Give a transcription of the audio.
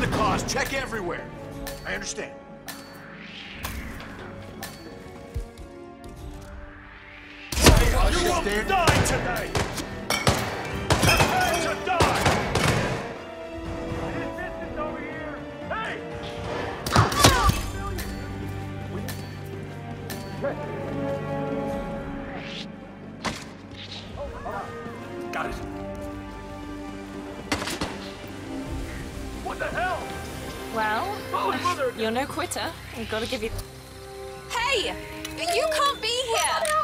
the cars, check everywhere. I understand. You won't die today! Prepare to die! This distance over here! Hey! Got it. What the hell? Well, you're no quitter. We've got to give you... Hey! You can't be here!